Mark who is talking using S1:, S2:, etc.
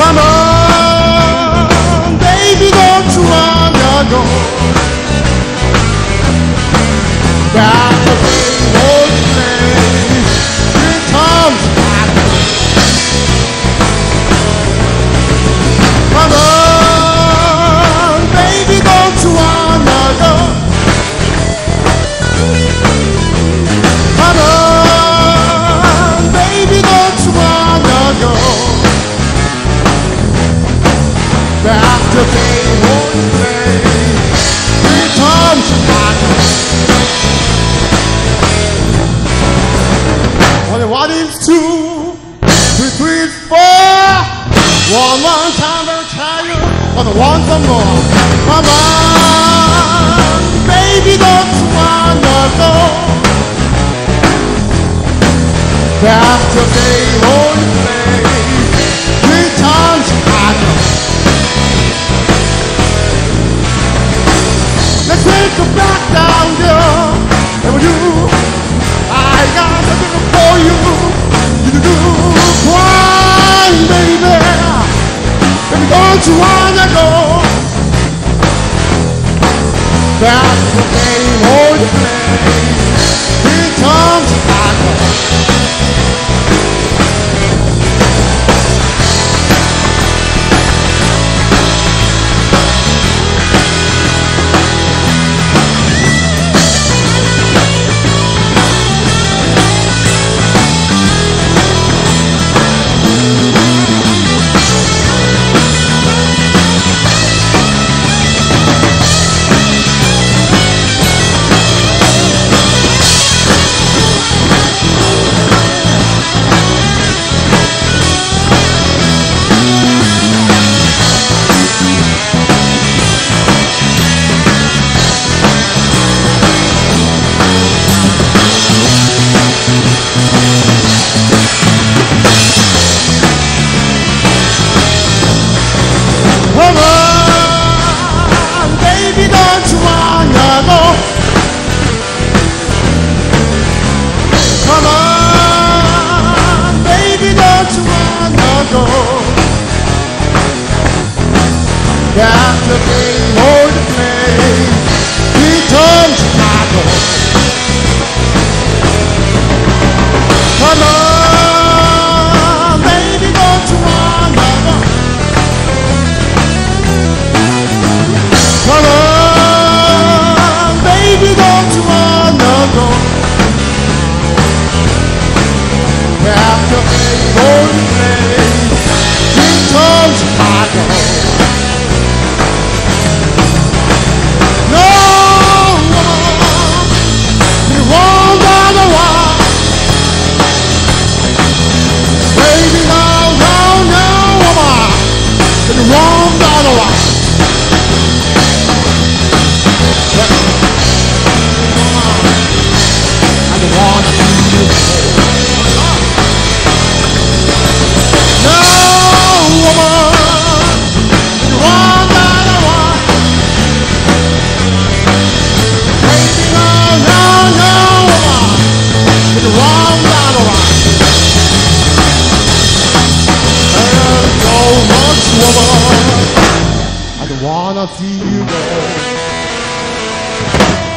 S1: Come on, baby, don't you wanna go back to the old place? Here comes back. Come on, baby, don't you wanna go? Come on, baby, don't you wanna go back to the old place? Here comes Chicago. 1 is 2, 3, 3 is 4. One time to tell you, but I want some more. Come on, baby, don't you wanna go back to the old place? 3 times Chicago. Let's take it back down here. And with you, I got something for you. You do crying, baby. Baby, don't you wanna go back to the old place? 3 times Chicago. Come on, baby, don't you wanna go? Come on, baby, don't you wanna go back to the old place? 3 times Chicago. Come on, baby, don't you wanna go? Come on, baby, don't you wanna go back to the old place? 3 times Chicago. No, you won't run away. Baby, no, no, no, woman, you won't run away. I don't wanna see you go.